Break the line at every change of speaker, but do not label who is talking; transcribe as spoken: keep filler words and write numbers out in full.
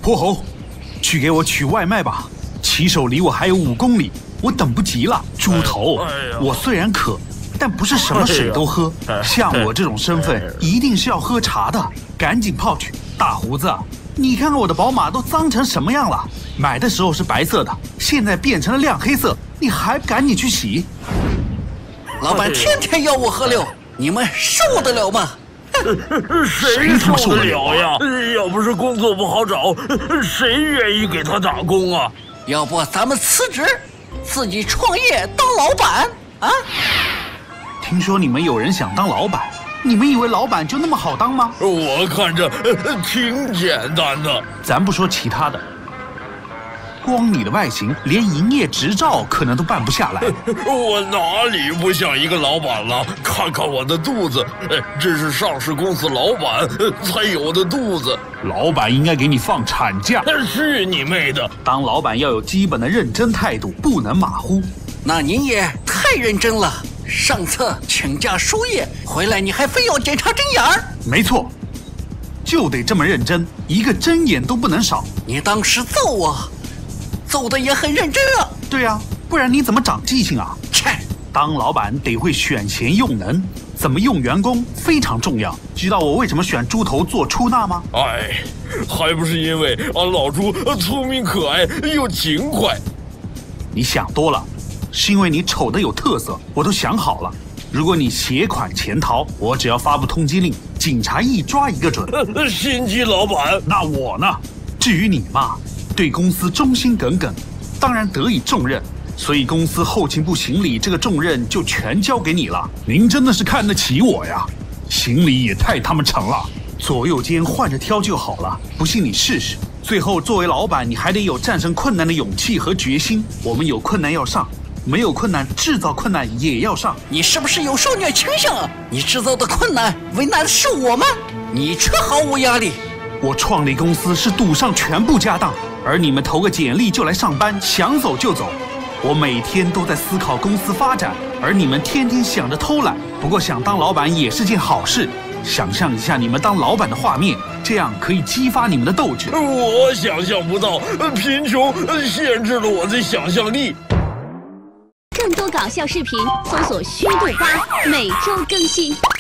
泼猴，去给我取外卖吧。骑手离我还有五公里，我等不及了。猪头，哎哎、我虽然渴，但不是什么水都喝。哎、像我这种身份，哎、一定是要喝茶的。赶紧泡去。大胡子，你看看我的宝马都脏成什么样了？买的时候是白色的，现在变成了亮黑色，你还赶紧去洗？
老板天天吆五喝六，你们受得了吗？
谁受得了呀？要不是工作不好找，谁愿意给他打工啊？
要不咱们辞职，自己创业当老板啊？
听说你们有人想当老板，你们以为老板就那么好当吗？
我看着挺简单的。
咱不说其他的，光你的外形，连营业执照可能都办不下来。
我哪里不像一个老板了？看看我的肚子，这是上市公司老板才有的肚子。
老板应该给你放产假。
是你妹的！
当老板要有基本的认真态度，不能马虎。
那您也太认真了，上次请假输液回来，你还非要检查针眼儿。
没错，就得这么认真，一个针眼都不能少。
你当时揍我，揍的也很认真啊。
对啊，不然你怎么长记性啊？
切！
当老板得会选贤用能，怎么用员工非常重要。知道我为什么选猪头做出纳吗？
哎，还不是因为俺老猪聪明可爱又勤快。
你想多了，是因为你丑的有特色。我都想好了，如果你携款潜逃，我只要发布通缉令，警察一抓一个准。
心机老板，
那我呢？至于你嘛，对公司忠心耿耿，当然得以重任。所以公司后勤部行李这个重任就全交给你了。您真的是看得起我呀！行李也太他妈沉了，左右肩换着挑就好了。不信你试试。最后，作为老板，你还得有战胜困难的勇气和决心。我们有困难要上，没有困难制造困难也要上。
你是不是有受虐倾向啊？你制造的困难为难的是我吗？你却毫无压力。
我创立公司是赌上全部家当，而你们投个简历就来上班，想走就走。我每天都在思考公司发展，而你们天天想着偷懒。不过想当老板也是件好事，想象一下你们当老板的画面，这样可以激发你们的斗志。
我想象不到，贫穷限制了我的想象力。
更多搞笑视频，搜索虚度吧，每周更新。